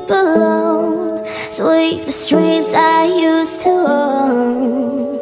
alone, sweep the streets I used to own.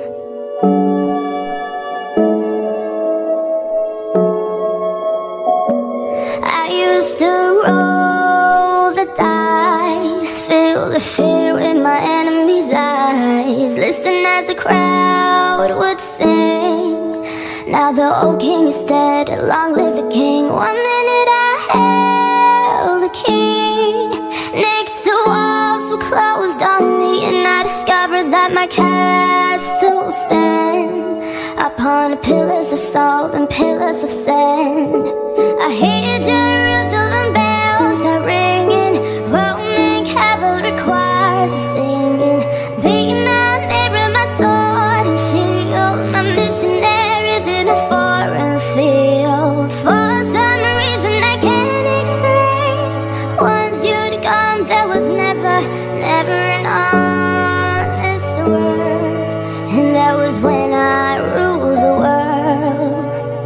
I used to roll the dice, feel the fear in my enemy's eyes, listen as the crowd would sing. Now the old king is dead, long live the king. 1 minute I held the key, next the walls were closed on me, and I discovered that my castle stand upon pillars of salt and pillars of sand. I hear Jerusalem bells are ringing, Roman cavalry choirs are singing. Be my mirror, my sword and shield, my missionaries in a foreign field. For some reason I can't explain, once you'd gone there was never an honest word, and that was when I ruled the world.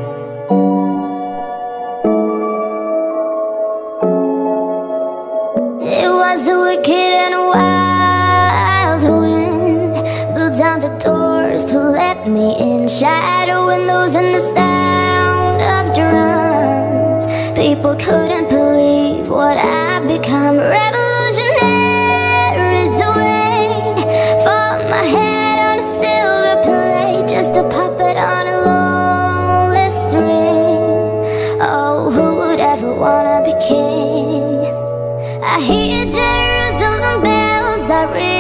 It was the wicked and wild wind blew down the doors to let me in, shadow windows and the sound of drums. People couldn't believe what I'd become. Revolutionaries wait for my head on a silver plate, just a puppet on a lonely string. Oh, who would ever wanna be king? I hear Jerusalem bells are ringing,